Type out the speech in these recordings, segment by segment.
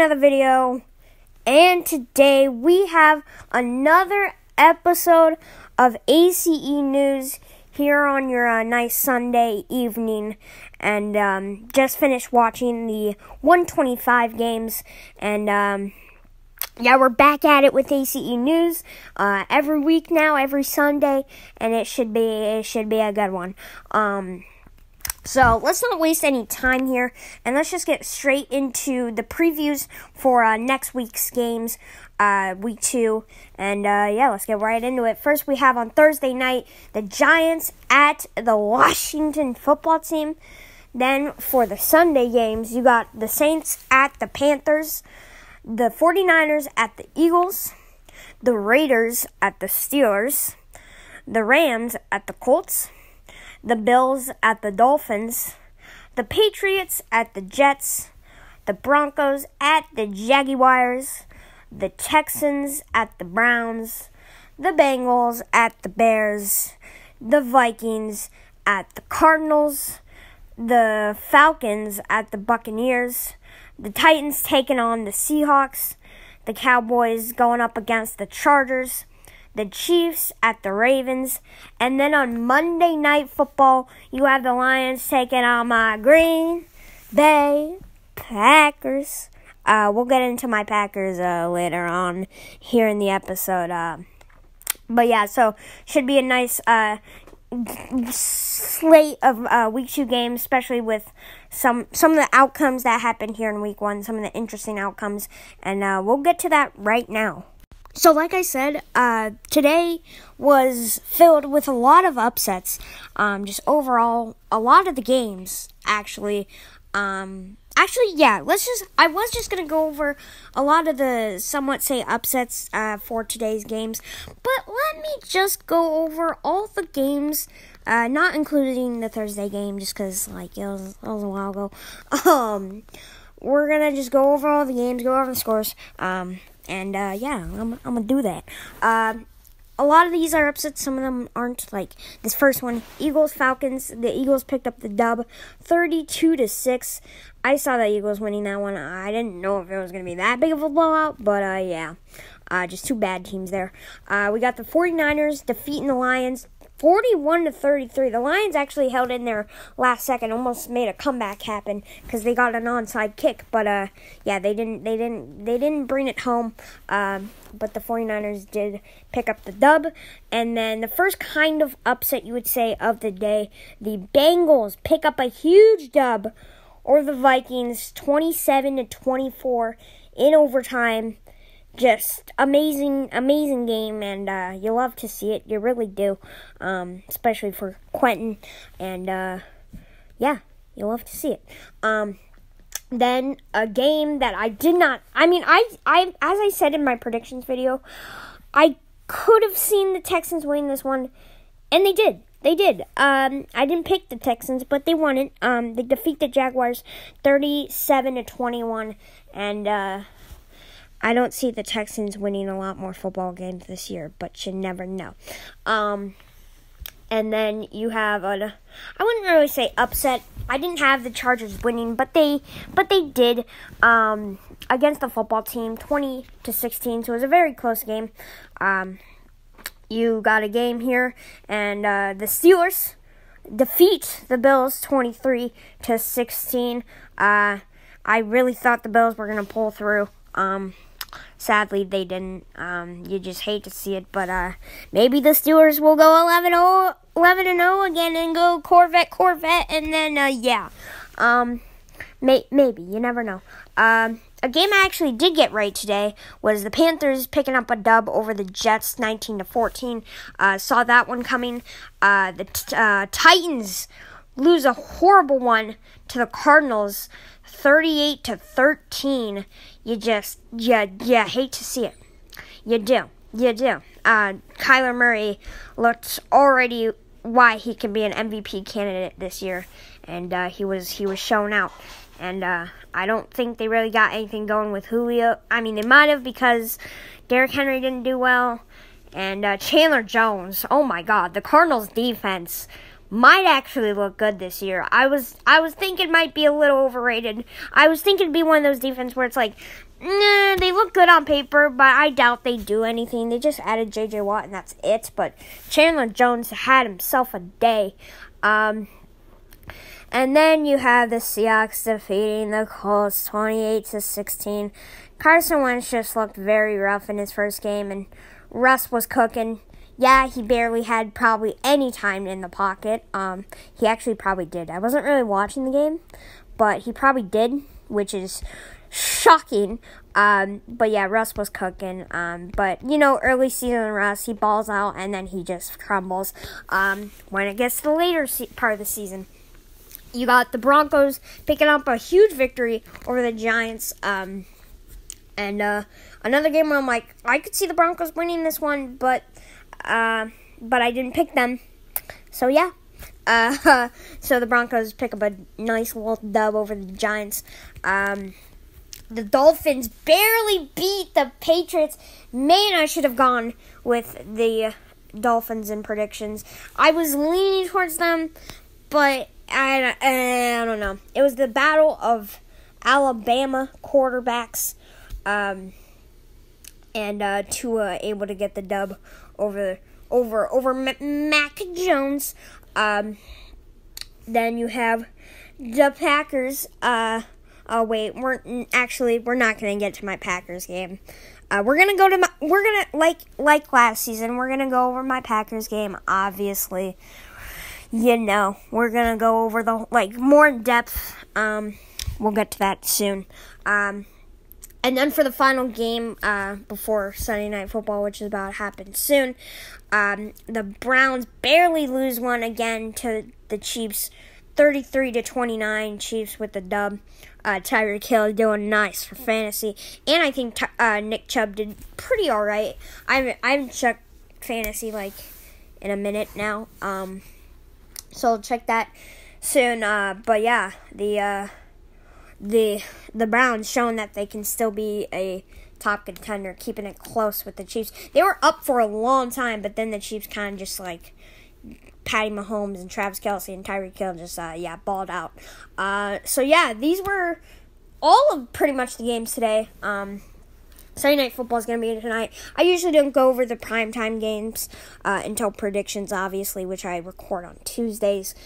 another video, and today we have another episode of ACE News here on your nice Sunday evening, and just finished watching the 125 games, and yeah, we're back at it with ACE News every week now, every Sunday, and it should be a good one. So let's not waste any time here, and let's just get straight into the previews for next week's games, week 2, and yeah, let's get right into it. First, we have on Thursday night, the Giants at the Washington football team. Then for the Sunday games, you got the Saints at the Panthers, the 49ers at the Eagles, the Raiders at the Steelers, the Rams at the Colts, the Bills at the Dolphins, the Patriots at the Jets, the Broncos at the Jaguars, the Texans at the Browns, the Bengals at the Bears, the Vikings at the Cardinals, the Falcons at the Buccaneers, the Titans taking on the Seahawks, the Cowboys going up against the Chargers, the Chiefs at the Ravens, and then on Monday Night Football, you have the Lions taking on my Green Bay Packers. We'll get into my Packers later on here in the episode. But yeah, so should be a nice slate of week 2 games, especially with some of the outcomes that happened here in week 1, some of the interesting outcomes, and we'll get to that right now. So like I said, today was filled with a lot of upsets. Just overall, a lot of the games, actually. Yeah, I was just going to go over a lot of the, somewhat say, upsets for today's games. But let me just go over all the games, not including the Thursday game, just because, like, it was a while ago. We're going to just go over all the games, go over the scores, and yeah, I'm gonna do that. A lot of these are upsets. Some of them aren't. Like this first one, Eagles-Falcons. The Eagles picked up the dub, 32-6. I saw the Eagles winning that one. I didn't know if it was gonna be that big of a blowout, but yeah, just two bad teams there. We got the 49ers defeating the Lions, 41-33. The Lions actually held in there last second, almost made a comeback happen because they got an onside kick. But yeah, they didn't bring it home. But the 49ers did pick up the dub. And then the first kind of upset you would say of the day, the Bengals pick up a huge dub over the Vikings, 27-24 in overtime. Just amazing game, and you love to see it. You really do, especially for Quentin, and yeah, you love to see it. Then a game that I did not. I mean, I as I said in my predictions video, I could have seen the Texans win this one, and they did. They did. I didn't pick the Texans, but they won it. They defeat the Jaguars, 37-21, and I don't see the Texans winning a lot more football games this year, but you never know. And then you have I wouldn't really say upset. I didn't have the Chargers winning, but they did against the football team, 20-16. So it was a very close game. You got a game here, and the Steelers defeat the Bills 23-16. I really thought the Bills were gonna pull through. Sadly, they didn't. You just hate to see it, but maybe the Steelers will go 11-0 again and go Corvette, and then yeah, maybe, you never know. A game I actually did get right today was the Panthers picking up a dub over the Jets, 19-14. Saw that one coming. The Titans lose a horrible one to the Cardinals, 38-13. You just, hate to see it. You do. Kyler Murray looked already why he can be an MVP candidate this year, and he was shown out. And I don't think they really got anything going with Julio. I mean, they might have because Derrick Henry didn't do well, and Chandler Jones. Oh my God, the Cardinals' defense might actually look good this year. I was thinking it might be a little overrated. I was thinking it'd be one of those defense where it's like, they look good on paper, but I doubt they do anything. They just added J.J. Watt, and that's it. But Chandler Jones had himself a day. And then you have the Seahawks defeating the Colts 28-16. Carson Wentz just looked very rough in his first game, and Russ was cooking. Yeah, he barely had probably any time in the pocket. He actually probably did. I wasn't really watching the game, but he probably did, which is shocking. But yeah, Russ was cooking. But early season Russ, he balls out and then he just crumbles. When it gets to the later part of the season, you got the Broncos picking up a huge victory over the Giants. And another game where I'm like, I could see the Broncos winning this one, but I didn't pick them. So yeah. So the Broncos pick up a nice little dub over the Giants. The Dolphins barely beat the Patriots. Man, I should have gone with the Dolphins in predictions. I was leaning towards them, but I don't know. It was the battle of Alabama quarterbacks, and Tua able to get the dub over Mac Jones. Then you have the Packers. We're not going to get to my Packers game. We're gonna like last season. We're gonna go over my Packers game. Obviously, we're gonna go over the more in depth. We'll get to that soon. And then for the final game before Sunday Night Football, which is about to happen soon, the Browns barely lose one again to the Chiefs, 33-29. Chiefs with the dub. Tyreek Hill doing nice for fantasy, and I think Nick Chubb did pretty all right. I haven't checked fantasy in a minute now, so I'll check that soon. But yeah, the Browns showing that they can still be a top contender, keeping it close with the Chiefs. They were up for a long time, but then the Chiefs kind of just Patty Mahomes and Travis Kelce and Tyreek Hill just balled out. So yeah, these were all of pretty much the games today. Sunday Night Football is going to be tonight. I usually don't go over the primetime games until predictions, obviously, which I record on Tuesdays.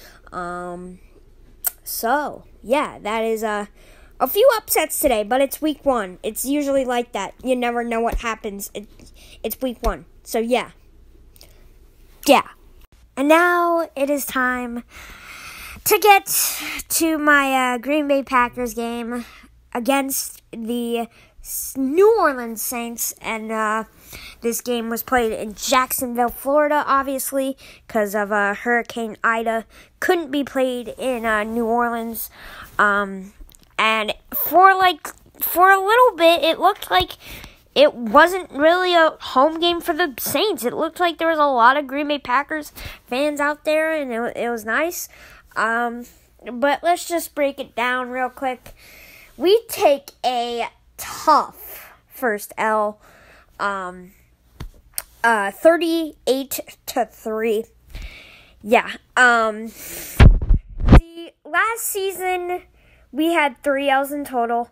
So yeah, that is a few upsets today, but it's week 1. It's usually like that. You never know what happens. It's week 1. So yeah. And now it is time to get to my Green Bay Packers game against the New Orleans Saints. And this game was played in Jacksonville, Florida, obviously, because of Hurricane Ida. Couldn't be played in New Orleans. And for a little bit, it looked like it wasn't really a home game for the Saints. It looked like there was a lot of Green Bay Packers fans out there, and it was nice. But let's just break it down real quick. We take a tough first L, 38-3. Yeah. The last season we had 3 L's in total.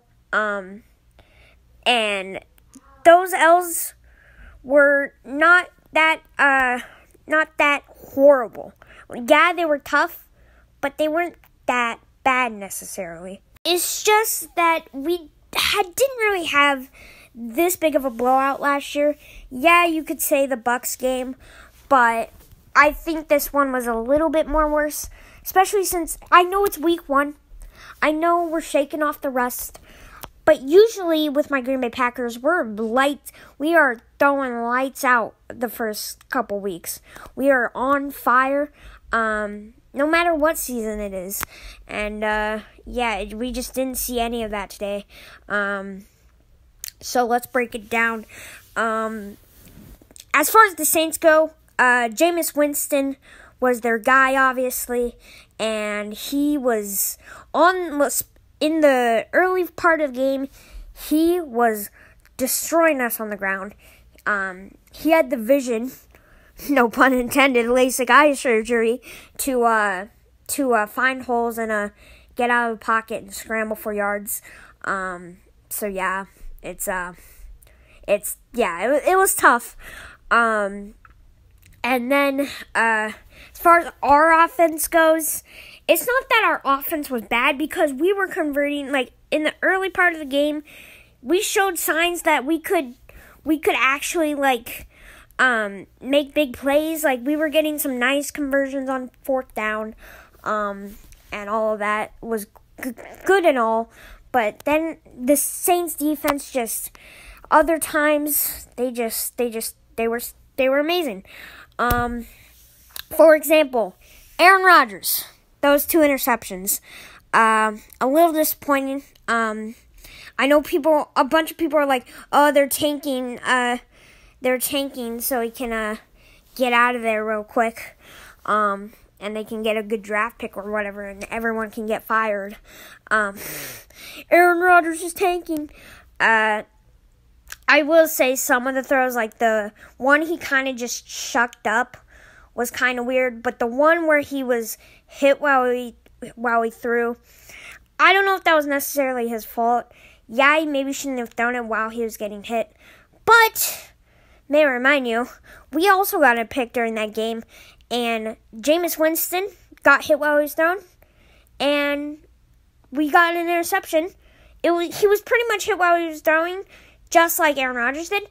And those L's were not that horrible. Yeah, they were tough, but they weren't that bad necessarily. It's just that we didn't really have this big of a blowout last year. Yeah, you could say the Bucs game, but I think this one was a little bit more worse, especially since I know it's week 1. I know we're shaking off the rust. But usually with my Green Bay Packers, we are throwing lights out the first couple weeks. We are on fire, no matter what season it is. And, we just didn't see any of that today. So let's break it down. As far as the Saints go, Jameis Winston was their guy, obviously. And he was in the early part of the game, he was destroying us on the ground. He had the vision, no pun intended, LASIK eye surgery, to find holes and get out of the pocket and scramble for yards. So yeah, it was tough. And then, as far as our offense goes, it's not that our offense was bad because we were converting, like, in the early part of the game, we showed signs that we could actually, like, make big plays. Like, we were getting some nice conversions on fourth down, and all of that was good and all. But then the Saints defense just, other times, they were amazing. For example, Aaron Rodgers, those 2 interceptions, a little disappointing. I know a bunch of people are like, oh, they're tanking so he can get out of there real quick, and they can get a good draft pick or whatever, and everyone can get fired. Aaron Rodgers is tanking. I will say some of the throws, like the one he kind of just shucked up, was kind of weird, but the one where he was hit while he threw, I don't know if that was necessarily his fault. Yeah, he maybe shouldn't have thrown it while he was getting hit, but may I remind you, we also got a pick during that game, and Jameis Winston got hit while he was thrown, and we got an interception. He was pretty much hit while he was throwing, just like Aaron Rodgers did,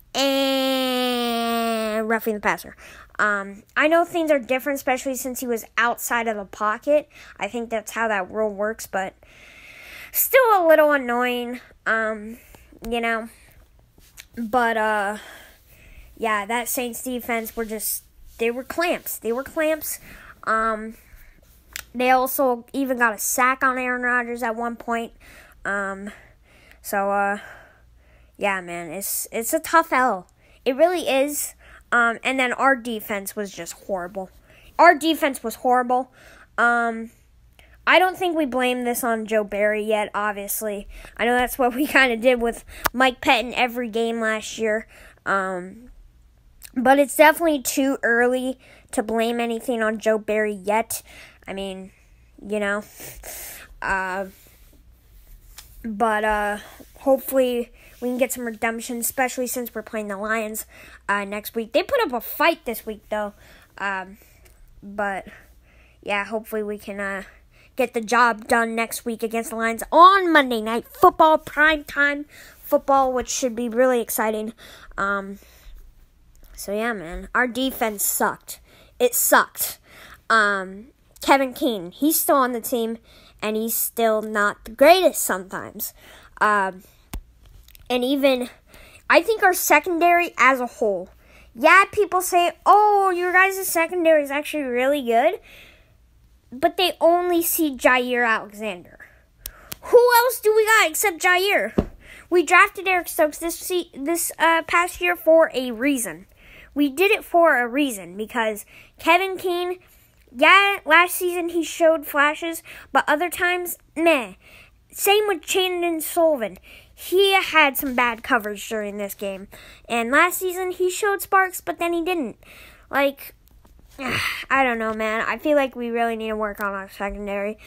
and roughing the passer. I know things are different, especially since he was outside of the pocket. I think that's how that rule works, but still a little annoying, But, yeah, that Saints defense they were clamps. They also even got a sack on Aaron Rodgers at one point. Yeah, man, it's a tough L. It really is. And then our defense was just horrible. Our defense was horrible. I don't think we blame this on Joe Barry yet, obviously. I know that's what we kind of did with Mike Pettin every game last year. But it's definitely too early to blame anything on Joe Barry yet. I mean, But hopefully we can get some redemption, especially since we're playing the Lions next week. They put up a fight this week, though. But, yeah, hopefully we can get the job done next week against the Lions on Monday Night Football, primetime football, which should be really exciting. So, yeah, man, our defense sucked. It sucked. Kevin King, he's still on the team, and he's still not the greatest sometimes. And even, I think our secondary as a whole, yeah, people say, oh, your guys' secondary is actually really good, but they only see Jair Alexander. Who else do we got except Jair? We drafted Eric Stokes this past year for a reason. We did it for a reason, because Kevin King, yeah, last season he showed flashes, but other times, meh. Same with Chandon Sullivan. He had some bad coverage during this game. And last season he showed sparks, but then he didn't. Like, I don't know, man. I feel like we really need to work on our secondary.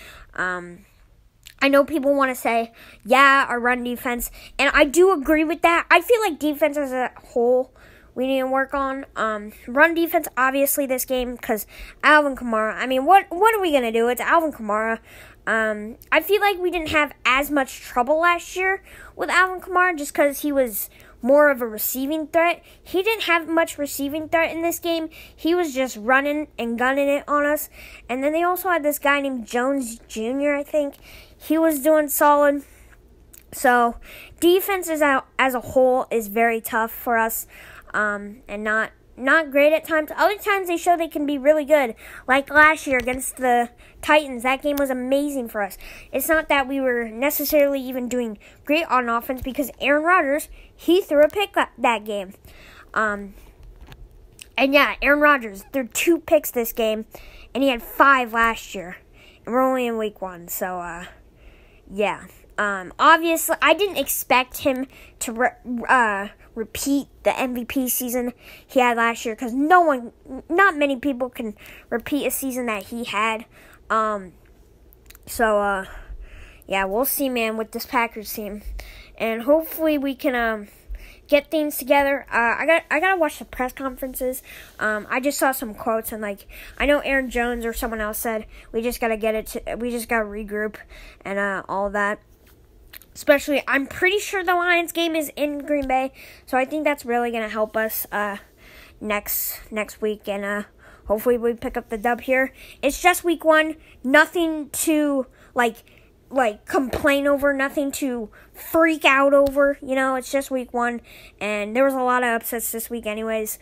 I know people want to say, yeah, our run defense, and I do agree with that. I feel like defense as a whole, we need to work on. Run defense, obviously, this game, because Alvin Kamara. I mean, what are we going to do? It's Alvin Kamara. I feel like we didn't have as much trouble last year with Alvin Kamara just because he was more of a receiving threat. He didn't have much receiving threat in this game. He was just running and gunning it on us. And then they also had this guy named Jones Jr., I think. He was doing solid. So, defense as a whole is very tough for us. And not great at times. Other times they show they can be really good. Like last year against the Titans. That game was amazing for us. It's not that we were necessarily even doing great on offense because Aaron Rodgers, he threw a pick that game. And yeah, Aaron Rodgers threw 2 picks this game, and he had 5 last year. And we're only in week 1, so yeah. Obviously, I didn't expect him to repeat the MVP season he had last year because not many people can repeat a season that he had. Yeah, we'll see, man, with this Packers team. and hopefully we can get things together. I gotta watch the press conferences. I just saw some quotes, and like I know Aaron Jones or someone else said we just gotta regroup and all of that. Especially, I'm pretty sure the Lions game is in Green Bay, so I think that's really gonna help us next week, and hopefully we pick up the dub here. It's just week 1, nothing to like complain over, nothing to freak out over, it's just week 1, and there was a lot of upsets this week anyways,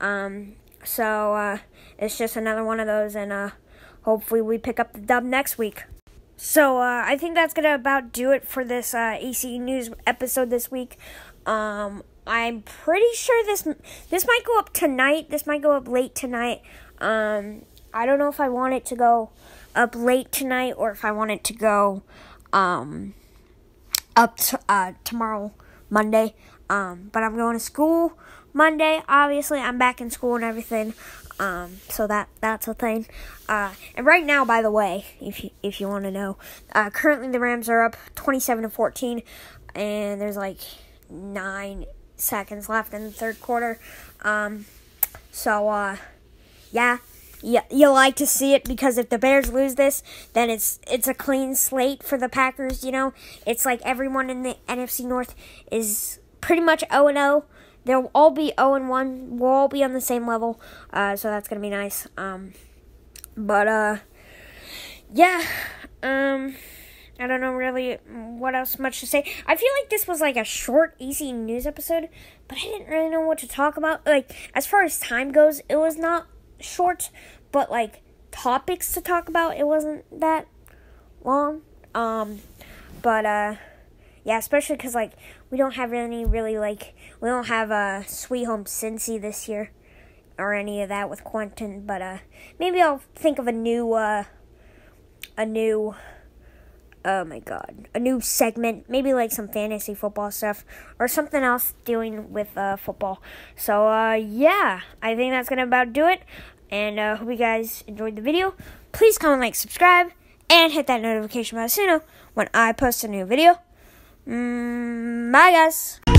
so it's just another one of those, and hopefully we pick up the dub next week. So I think that's gonna about do it for this ECU News episode this week. I'm pretty sure this might go up tonight. This might go up late tonight. I don't know if I want it to go up late tonight or if I want it to go up tomorrow, Monday. But I'm going to school Monday. Obviously, I'm back in school and everything. So that's a thing. And right now, by the way, if you want to know, currently the Rams are up 27-14, and there's like 9 seconds left in the third quarter. Yeah, you like to see it, because if the Bears lose this, then it's a clean slate for the Packers, It's like everyone in the NFC North is pretty much 0-0. They'll all be 0-1. We'll all be on the same level, so that's going to be nice. Yeah, I don't know really what else much to say. I feel like this was like a short, easy news episode, but I didn't really know what to talk about. Like, as far as time goes, it was not short, but like topics to talk about, it wasn't that long. Yeah, especially because like we don't have we don't have Sweet Home Cincy this year or any of that with Quentin, but maybe I'll think of a new segment, maybe like some fantasy football stuff or something else dealing with football. So yeah, I think that's gonna about do it, and hope you guys enjoyed the video. Please comment, like, subscribe, and hit that notification bell so you know when I post a new video. Bye guys.